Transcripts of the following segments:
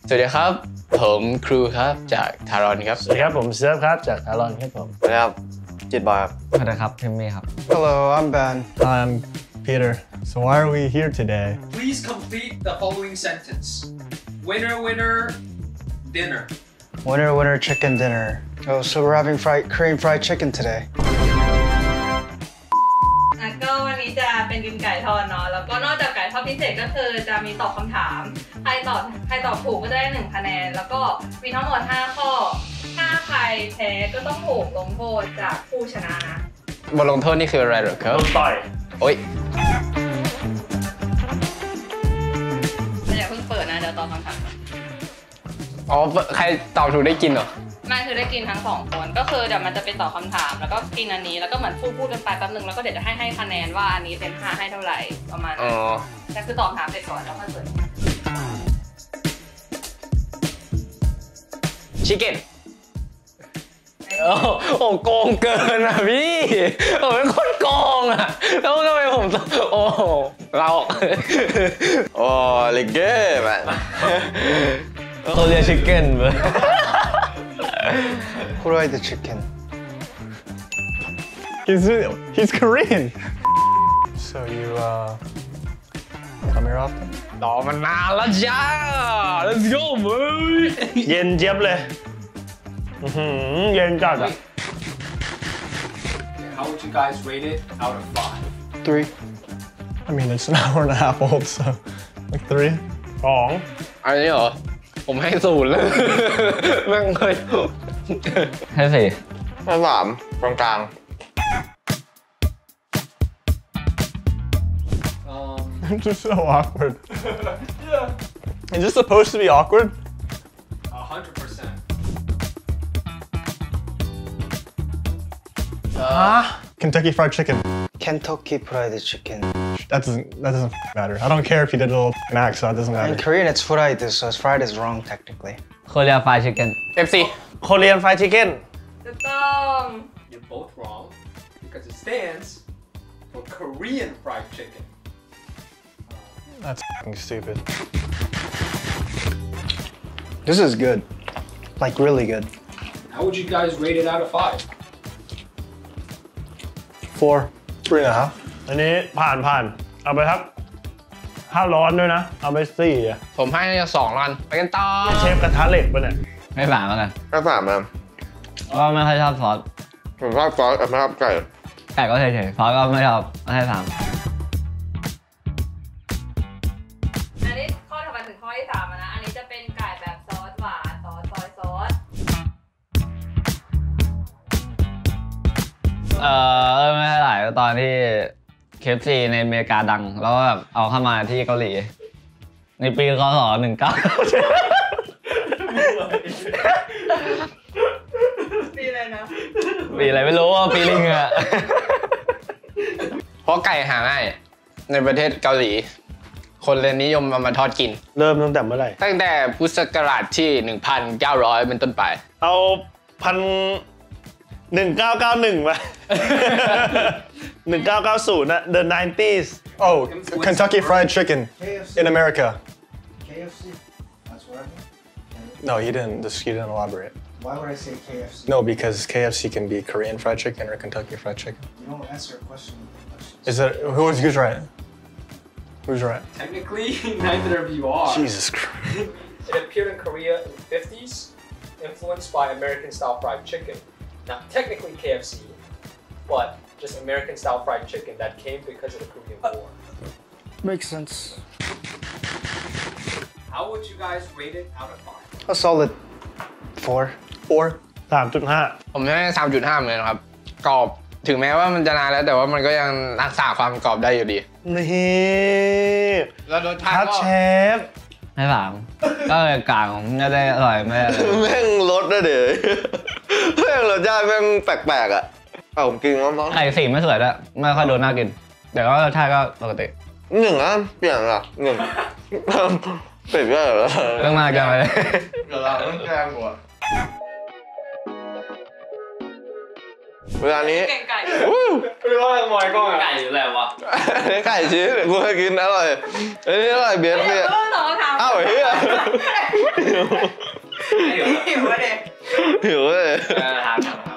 สวัสดีครับผมครูครับจากทารอนครับสวัสดีครับผมเซิร์ฟครับจากทารอนครับผมสวัสดีครับจิตบอยครับสวัสดีครับพิมมี่ครับ Hello, I'm Ben. I'm Peter. So why are we here today? Please complete the following sentence. Winner, winner, dinner. Winner, winner, chicken dinner. Oh, so we're having Korean fried chicken today. ก็วันนี้จะเป็นกินไก่ทอดเนาะแล้วก็นอกจากไก่ทอดพิเศษก็คือจะมีตอบคำถามใครตอบถูกก็จะได้1คะแนนแล้วก็มีทั้งหมด5ข้อถ้าใครแพ้ก็ต้องถูกลงโทษจากผู้ชนะนะบทลงโทษนี่คืออะไรเหรอครับต่อยโอ๊ยอย่าเพิ่งเปิดนะเดี๋ยวตอบคำถามอ๋อใครตอบถูกได้กินเหรอไม่คือได้กินทั้ง2คนก็คือเดี๋ยวมันจะเป็นตอบคำถามแล้วก็กินอันนี้แล้วก็เหมือนพูดกันไปแป๊บนึงแล้วก็เดี๋ยวจะให้คะแนนว่าอันนี้เต็ม5ให้เท่าไหร่ประมาณนั้นแต่คือตอบถามเสร็จก่อนแล้วค่อยเปิดชิคเก้นโอ้โกงเกินอ่ะพี่ผมเป็นคนโกงอ่ะแล้วทำไมผมโอ้เราโอ้ลิเก้แบบเขาเรียกชิคเก้นเว้ย Fried chicken. He's Korean. So you come here often? รอมานานแล้วจ้า Let's go มึงเย็นเจี๊ยบเลยเย็นจัดอ่ะ How would you guys rate it out of 5? 3. I mean, it's an hour and a half old, so like 3. 2 อันนี้เหรอผมให้0เลยแม่งเคยให้4 ให้3กลาง It's just so awkward. Is this supposed to be awkward? 100%. Kentucky Fried Chicken. Kentucky Fried Chicken. That doesn't matter. I don't care if you did a little accent. That doesn't In matter. Korean, it's fried, so fried is wrong technically. Korea Fried Chicken FC Korean Fried Chicken ถูกต้อง You're both wrong because it stands for Korean fried chicken. That's f***ing stupid. This is good. Like really good. How would you guys rate it out of 5? 4, 3.5. อันนี้ผ่านเอาไปครับถ้าร้อนด้วยนะเอาไป4อ่ะผมให้2 รันไปกันต่อเชฟกระทะเหล็กป่ะเนี่ยให้3แล้วกันๆให้3นะก็ไม่ค่อยชอบซอสผมชอบซอสไม่ชอบไก่ไก่ก็เฉยๆซอสก็ไม่ชอบให้3 อันนี้ข้อถัดมาถึงข้อที่3นะอันนี้จะเป็นไก่แบบซอสหวานซอสซอยซอสไม่เท่าไหร่ตอนที่ KFC ในอเมริกาดังแล้วก็แบบเอาเข้ามาที่เกาหลีในปีคศ19 ปีอะไรนะปีอะไรไม่รู้ว่าปีลิงอะเพราะไก่หาง่ายในประเทศเกาหลีคนเลยนิยมเอามาทอดกินเริ่มตั้งแต่เมื่อไหร่ตั้งแต่พุทธศักราชที่ 1,900 เป็นต้นไปเอา1991มา1990นะ The 90s Oh, Kentucky Fried Chicken in America. KFC? That's what I mean. No, he didn't elaborate. Why would I say KFC? No, because KFC can be Korean fried chicken or Kentucky fried chicken. You don't answer a question with questions. Is that who's right? Who's right? Technically, neither of you are. Jesus Christ. It appeared in Korea in the 50s, influenced by American-style fried chicken. Not technically KFC, but just American-style fried chicken that came because of the Korean War. Makes sense. How would you guys rate it out of 5? A solid 4. 3.5 ผมให้3.5เหมือนกันครับกรอบถึงแม้ว่ามันจะนานแล้วแต่ว่ามันก็ยังรักษาความกรอบได้อยู่ดีนี่แล้วรสชาติครับก็เชฟให้3ก็เลยกลางของไม่ได้อร่อยไม่ได้เลยแม่งรสนะเดี๋ยวแม่งรสชาติแม่งแปลกๆอ่ะผมกินแล้วมั้งไข่สีไม่สวยด้วยไม่ค่อยดูน่ากินแต่ก็รสชาติก็ปกติ 1อ่ะเปลี่ยนอ่ะ1เปลี่ยนได้เหรอเรื่องมากจังเลยเดี๋ยวเราต้องแกล้งกว่าเวลานี้เก่งไก่ไม่รู้ว่าหมอยก็ไก่หรืออะไรวะไก่ชิ้นกูให้กินอร่อยอันนี้อร่อยเบสเนี่ยตอบคำถามอ้าวเฮียหิวเลยหิวเลยครับ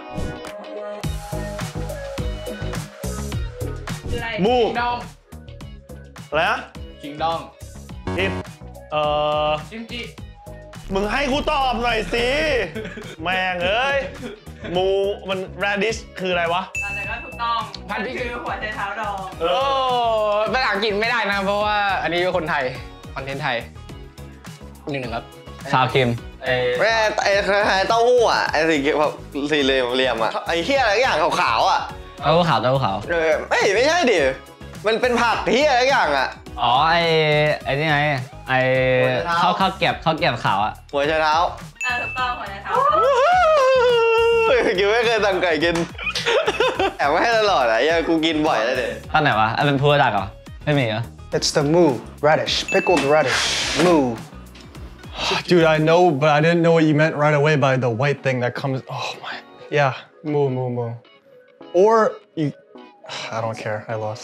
คืออะไรมูดองอะไรนะคิงดองผิดจิมจิมึงให้กูตอบหน่อยสิ แม่งเอ้ย มูมัน radish คืออะไรวะแต่ก็ถูกต้องคือหัวใจเท้าดองโอ้ภาษาอังกฤษไม่ได้นะ เพราะว่าอันนี้เป็นคนไทย คอนเทนต์ไทยหนึ่งครับชาวคิมแม่ไอ้คล้ายๆเต้าหู้อ่ะไอ้สี่เหลี่ยมอ่ะไอ้เฮียอะไรอย่างขาวๆอ่ะเต้าหู้ขาวเต้าหู้ขาวไม่ใช่ดิมันเป็นผักเฮียอะไรอย่างอ่ะอ๋อไอ้นี่ไงไอ้ข้าวเก็บขาวอะหัวไชเท้าถูกต้องหัวใจเท้ากินไม่เคยสั่งไก่กินแอบไม่ให้ตลอดอ่ะยังกูกินบ่อยเลยเด็ท่านไหนวะไอ้เป็นพูดดักเหรอไม่มีเหรอ It's the moo radish, pickled radish. Moo. Dude, I know, but I didn't know what you meant right away by the white thing that comes. Oh my. Yeah, moo. Or you. I don't care. I lost.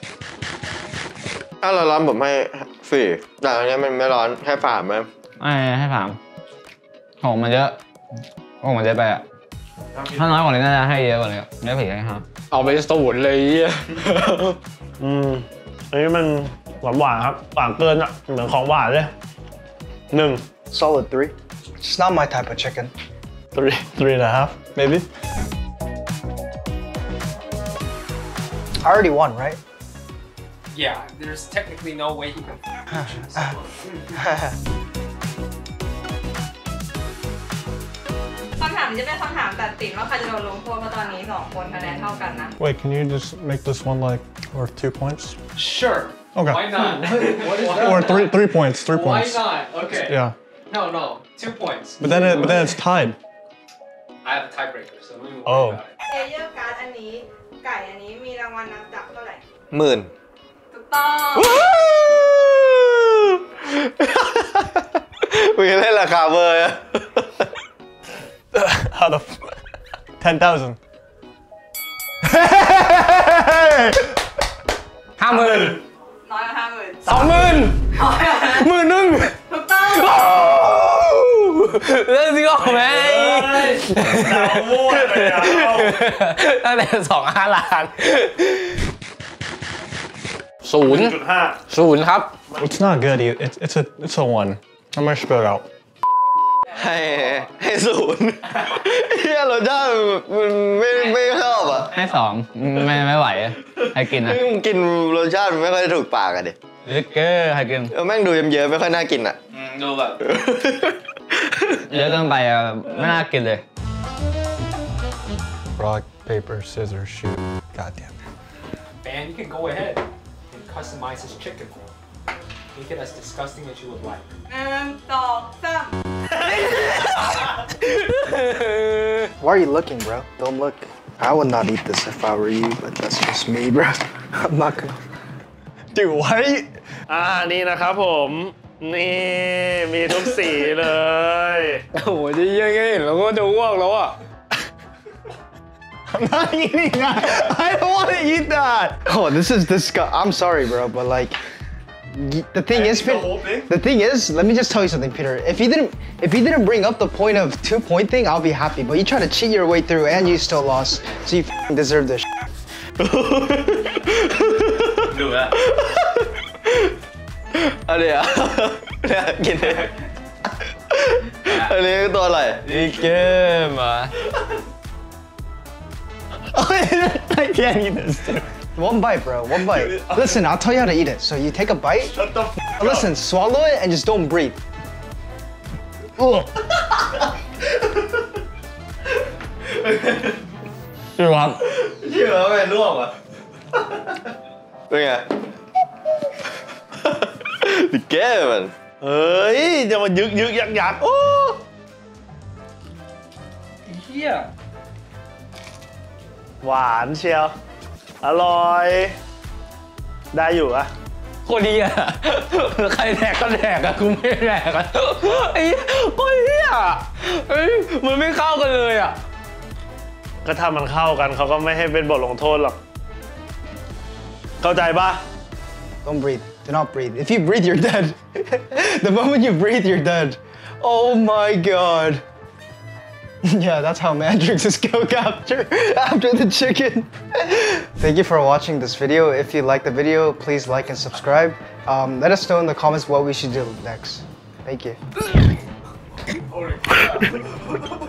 ถ้าเราร้อนผมให้4แต่อันนี้มันไม่ร้อนแค่ฝาไหมไม่ให้ถามของมันเยอะของมันเยอะไปอะถ้าน้อยกว่านี้น่าจะให้เยอะกว่านี้ไม่ผีให้ครับเอาไปสูตรเลยอันนี้มันหวานครับหวานเกินอ่ะเหมือนของหวานเลย1 Solid 3. It's not my type of chicken. 3.5, maybe. I already won, right? Yeah, there's technically no way he can choose someone. คำถามนี้จะเป็นคำถามตัดสินว่าใครจะโดนลงโทษเพราะตอนนี้2 คนคะแนนเท่ากันนะ Wait, can you just make this one like worth 2 points? Sure. Okay. Why not? What is Or that? 3 points. 3 Why points. not? Okay. Yeah. No, 2 points. But then it's tied. I have a tiebreaker, so we won't Oh. worry about it. เพลเยอร์การ์ดอันนี้ไก่อันนี้มีรางวัลนำจับเท่าไหร่ 10,000 ถูกต้องมึงจะเล่นราคาเบอร์อะ Out of 10,000. 50,000 น้อยกว่า50,000 20,000 น้อยกว่านั้น 11,000 ถูกต้อง Let's go man ดาวมั่วไปแล้วตั้งแต่2-5 ล้าน0 ครับ It's not good. It's a 1. I'm gonna spit it out. ให้0เฮียรสชาติมันไม่ชอบอ่ะให้2ไม่ไหวให้กินนะมึงกินรสชาติมันไม่ค่อยถูกปากอะดิลิกเกอร์ให้กินแม่งดูเยอะๆไม่ค่อยน่ากินอ่ะดูแบบเยอะเกินไปอะไม่น่ากินเลย Rock, paper, scissors, shoot. God damn it. Man, you can go ahead and customize his chicken. Make it as disgusting as you would like. 1 2 3 Why are you looking, bro? Don't look. I would not eat this if I were you, but that's just me, bro. I'm not gonna. Dude, why are you? นี่นะครับผม นี่มีทุกสีเลยโอ้โหจะเยอะแค่เห็นแล้วก็จะอ้วกแล้วอ่ะ I'm not eating that. I don't want to eat that. Oh, this is disgusting. I'm sorry, bro, but like, the thing is, the whole thing? the thing is, let me just tell you something, Peter. If you didn't bring up the point of 2-point thing, I'll be happy. But you try to cheat your way through, and you still lost, so you deserve this. ดูแล้วอันนี้อะเนี่ยกินเลยอันนี้ตัวอะไรลิกเกอร์มา I can't eat this. Dude. One bite, bro. One bite. Listen, I'll tell you how to eat it. So you take a bite. Shut the f Listen, swallow it and just don't breathe. Ugh. ดูครับเชื่อไหมร่วงอ่ะเป็นไงดิแก้มันเฮ้ย จะมายึกยักโอ้เฮียหวานเชียว อร่อย ได้อยู่อะโคตรดีอ่ะ ใครแดกก็แดกอ่ะกูไม่แดกอ่ะไอ้โคตรเฮียเฮ้ยมันไม่เข้ากันเลยอ่ะก็ถ้ามันเข้ากันเขาก็ไม่ให้เป็นบทลงโทษหรอก เข้าใจปะ Don't breathe. Do not breathe. If you breathe, you're dead. The moment you breathe, you're dead. Oh my god. Yeah, that's how Mandrix is killed after the chicken. Thank you for watching this video. If you like the video, please like and subscribe. Let us know in the comments what we should do next. Thank you.